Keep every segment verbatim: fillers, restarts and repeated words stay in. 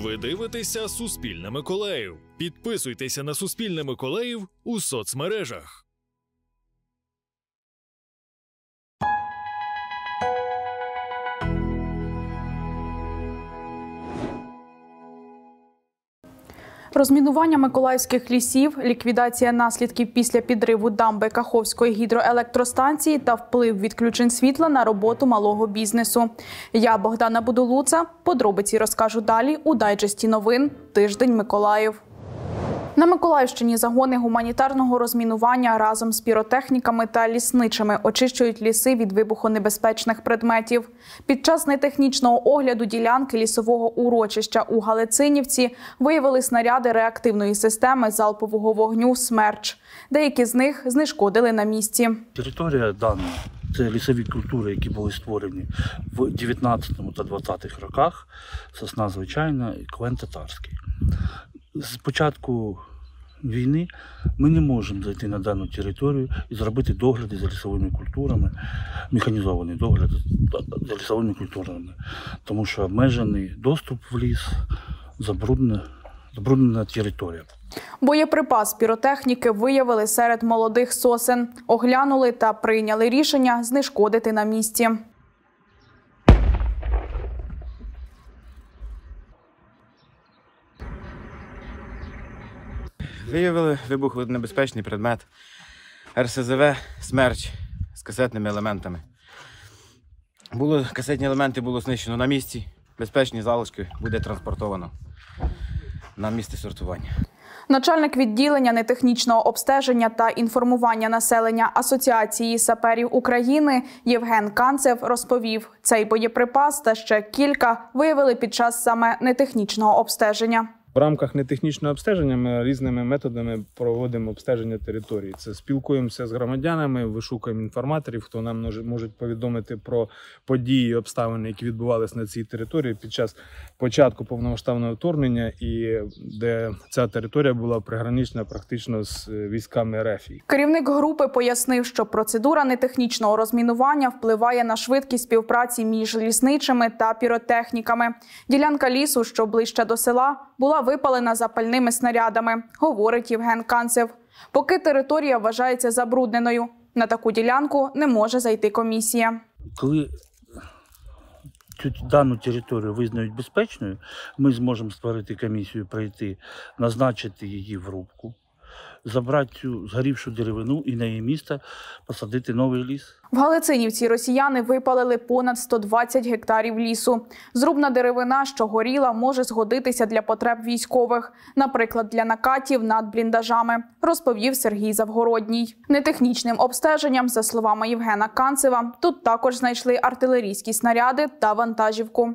Ви дивитеся «Суспільне Миколаїв». Підписуйтеся на «Суспільне Миколаїв» у соцмережах. Розмінування миколаївських лісів, ліквідація наслідків після підриву дамби Каховської гідроелектростанції та вплив відключень світла на роботу малого бізнесу. Я, Богдана Будулуца, подробиці розкажу далі у дайджесті новин «Тиждень Миколаїв». На Миколаївщині загони гуманітарного розмінування разом з піротехніками та лісничими очищують ліси від вибухонебезпечних предметів. Під час нетехнічного огляду ділянки лісового урочища у Галицинівці виявили снаряди реактивної системи залпового вогню «Смерч». Деякі з них знешкодили на місці. Територія дана – це лісові культури, які були створені в дев'ятнадцятому та двадцятих роках. Сосна звичайна і клен татарський. З початку війни ми не можемо зайти на дану територію і зробити догляди за лісовими культурами, механізований догляд за лісовими культурами, тому що обмежений доступ в ліс, забруднена, забруднена територія. Боєприпас піротехніки виявили серед молодих сосен, оглянули та прийняли рішення знешкодити на місці. Виявили вибухонебезпечний предмет ер ес зет ве «Смерч» з касетними елементами. Було, касетні елементи було знищено на місці, безпечні залишки буде транспортовано на місце сортування. Начальник відділення нетехнічного обстеження та інформування населення Асоціації саперів України Євген Канцев розповів, цей боєприпас та ще кілька виявили під час саме нетехнічного обстеження. В рамках нетехнічного обстеження ми різними методами проводимо обстеження території. Це спілкуємося з громадянами, вишукуємо інформаторів, хто нам може повідомити про події і обставини, які відбувалися на цій території під час початку повномасштабного вторгнення, і де ця територія була пригранична практично з військами РФ. Керівник групи пояснив, що процедура нетехнічного розмінування впливає на швидкість співпраці між лісничими та піротехніками. Ділянка лісу, що ближче до села, була випалена запальними снарядами, говорить Євген Канцев. Поки територія вважається забрудненою, на таку ділянку не може зайти комісія. Коли цю дану територію визнають безпечною, ми зможемо створити комісію, прийти, назначити її в рубку, забрати цю згорівшу деревину і на її місце посадити новий ліс. В Галицинівці росіяни випалили понад сто двадцять гектарів лісу. Зрубна деревина, що горіла, може згодитися для потреб військових, наприклад, для накатів над бліндажами, розповів Сергій Завгородній. Нетехнічним обстеженням, за словами Євгена Канцева, тут також знайшли артилерійські снаряди та вантажівку.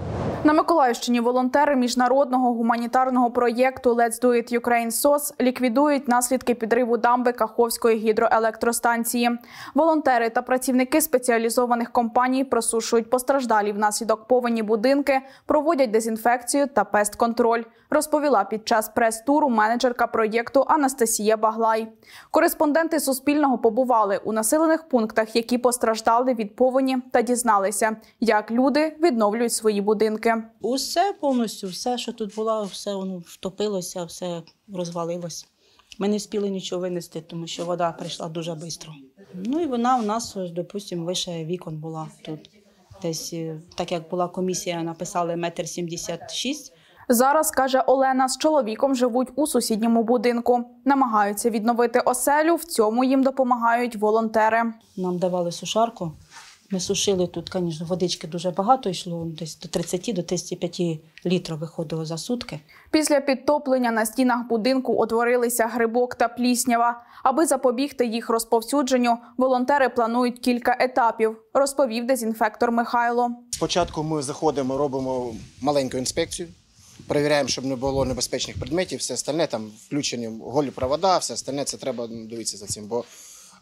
На Миколаївщині волонтери міжнародного гуманітарного проєкту «Let's do it Ukraine сос» ліквідують наслідки підриву дамби Каховської гідроелектростанції. Волонтери та працівники спеціалізованих компаній просушують постраждалі внаслідок повені будинки, проводять дезінфекцію та пестконтроль, розповіла під час прес-туру менеджерка проєкту Анастасія Баглай. Кореспонденти Суспільного побували у населених пунктах, які постраждали від повені, та дізналися, як люди відновлюють свої будинки. Усе повністю, все, що тут було, все воно втопилося, все розвалилося. Ми не встигли нічого винести, тому що вода прийшла дуже швидко. Ну і вона у нас, допустимо, вище вікон була тут. Десь, так як була комісія, написали метр сімдесят шість. Зараз, каже Олена, з чоловіком живуть у сусідньому будинку. Намагаються відновити оселю, в цьому їм допомагають волонтери. Нам давали сушарку. Ми сушили тут, звісно, водички дуже багато йшло, десь до тридцяти до тридцяти п'яти літрів виходило за сутки. Після підтоплення на стінах будинку утворилися грибок та пліснява. Аби запобігти їх розповсюдженню, волонтери планують кілька етапів, розповів дезінфектор Михайло. Спочатку ми заходимо, робимо маленьку інспекцію, перевіряємо, щоб не було небезпечних предметів, все остальне, там включені голі провода, все остальне, це треба дивитися за цим, бо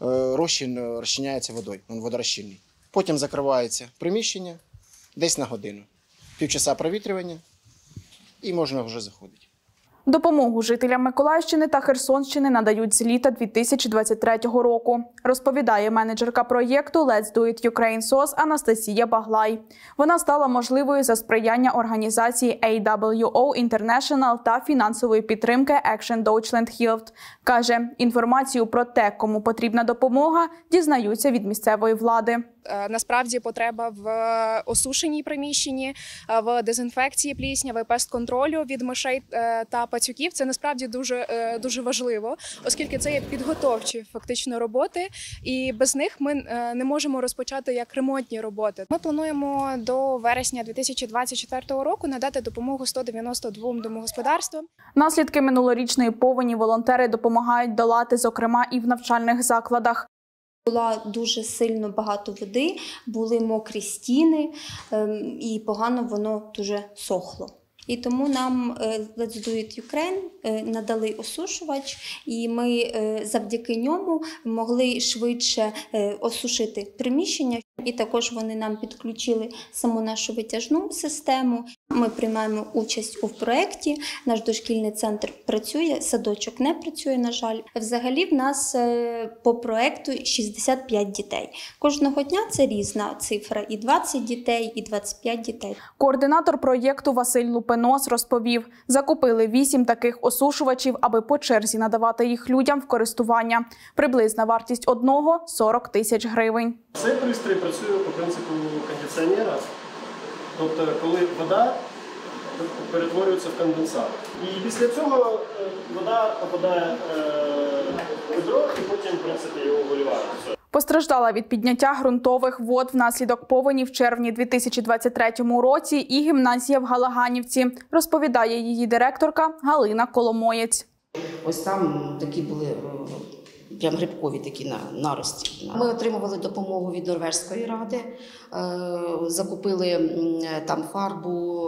розчин розчиняється водою, він водорозчинний. Потім закривається приміщення десь на годину. Півчаса провітрювання і можна вже заходити. Допомогу жителям Миколаївщини та Херсонщини надають з літа дві тисячі двадцять третього року, розповідає менеджерка проєкту Let's Do It Ukraine ес о ес Анастасія Баглай. Вона стала можливою за сприяння організації ей дабл ю о International та фінансової підтримки Action Deutschland Hilft. Каже, інформацію про те, кому потрібна допомога, дізнаються від місцевої влади. Насправді потреба в осушеній приміщенні, в дезінфекції плісняви, пестконтролю від мишей та пацюків – це насправді дуже, дуже важливо, оскільки це є підготовчі фактично роботи, і без них ми не можемо розпочати як ремонтні роботи. Ми плануємо до вересня дві тисячі двадцять четвертого року надати допомогу сто дев'яносто двом домогосподарствам. Наслідки минулорічної повені волонтери допомагають долати, зокрема, і в навчальних закладах. Було дуже сильно багато води, були мокрі стіни і погано воно дуже сохло. І тому нам Let's Do It Ukraine надали осушувач, і ми завдяки ньому могли швидше осушити приміщення. І також вони нам підключили саму нашу витяжну систему. Ми приймаємо участь у проєкті, наш дошкільний центр працює, садочок не працює, на жаль. Взагалі в нас по проєкту шістдесят п'ять дітей. Кожного дня це різна цифра, і двадцять дітей, і двадцять п'ять дітей. Координатор проєкту Василь Лупенос розповів, закупили вісім таких осушувачів, аби по черзі надавати їх людям в користування. Приблизна вартість одного – сорок тисяч гривень. Цей пристрій працює по принципу кондиціонера, тобто коли вода перетворюється в конденсат. І після цього вода попадає в відро і потім, в принципі, його виливають. Постраждала від підняття ґрунтових вод внаслідок повені в червні дві тисячі двадцять третьому році і гімназія в Галаганівці, розповідає її директорка Галина Коломоєць. Ось там такі були прям грибкові такі нарості. Ми отримували допомогу від Норвезької ради, закупили там фарбу,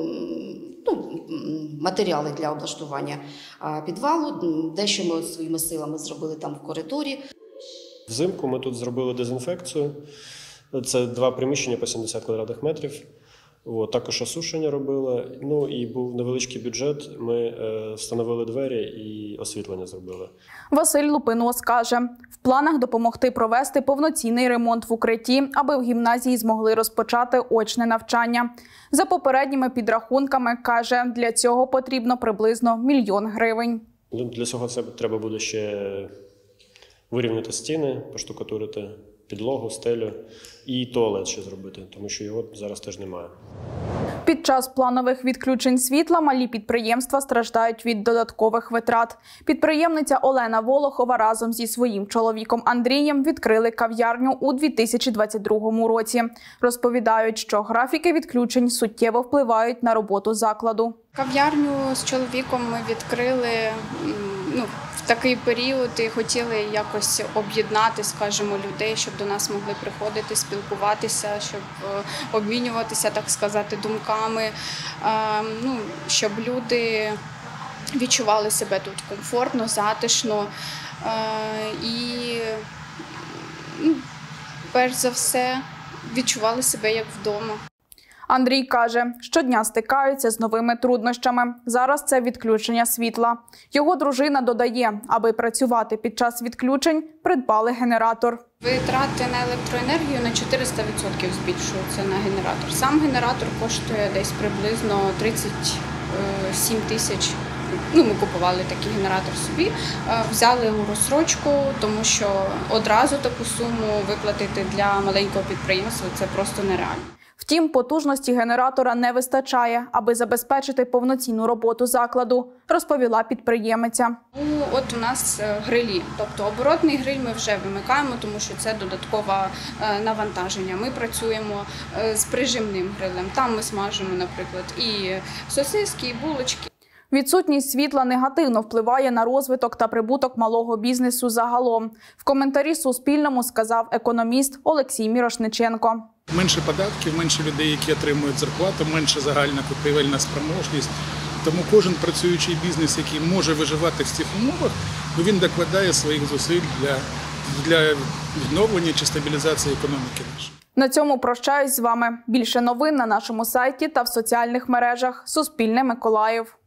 ну, матеріали для облаштування підвалу, дещо ми своїми силами зробили там в коридорі. Взимку ми тут зробили дезінфекцію, це два приміщення по сімдесят квадратних метрів. От, також осушення робили, ну і був невеличкий бюджет, ми е, встановили двері і освітлення зробили. Василь Лупенос каже, в планах допомогти провести повноцінний ремонт в укритті, аби в гімназії змогли розпочати очне навчання. За попередніми підрахунками, каже, для цього потрібно приблизно мільйон гривень. Для цього це треба буде ще вирівняти стіни, поштукатурити підлогу, стелю і туалет ще зробити, тому що його зараз теж немає. Під час планових відключень світла малі підприємства страждають від додаткових витрат. Підприємниця Олена Волохова разом зі своїм чоловіком Андрієм відкрили кав'ярню у дві тисячі двадцять другому році. Розповідають, що графіки відключень суттєво впливають на роботу закладу. Кав'ярню з чоловіком ми відкрили ну, в такий період і хотіли якось об'єднати, скажімо, людей, щоб до нас могли приходити, спілкуватися, щоб обмінюватися, так сказати, думками, ну, щоб люди відчували себе тут комфортно, затишно і, ну, перш за все, відчували себе як вдома. Андрій каже, щодня стикаються з новими труднощами. Зараз це відключення світла. Його дружина додає, аби працювати під час відключень, придбали генератор. Витрати на електроенергію на чотириста відсотків збільшуються на генератор. Сам генератор коштує десь приблизно тридцять сім тисяч. Ну, ми купували такий генератор собі, взяли у розсрочку, тому що одразу таку суму виплатити для маленького підприємства – це просто нереально. Втім, потужності генератора не вистачає, аби забезпечити повноцінну роботу закладу, розповіла підприємиця. Ну, от у нас грилі, тобто оборотний гриль ми вже вимикаємо, тому що це додаткове навантаження. Ми працюємо з прижимним грилем, там ми смажимо, наприклад, і сосиски, і булочки. Відсутність світла негативно впливає на розвиток та прибуток малого бізнесу загалом. В коментарі Суспільному сказав економіст Олексій Мірошниченко. Менше податків, менше людей, які отримують зарплату, менше загальна купівельна спроможність. Тому кожен працюючий бізнес, який може виживати в цих умовах, він докладає своїх зусиль для, для відновлення чи стабілізації економіки нашої. На цьому прощаюсь з вами. Більше новин на нашому сайті та в соціальних мережах. Суспільне Миколаїв.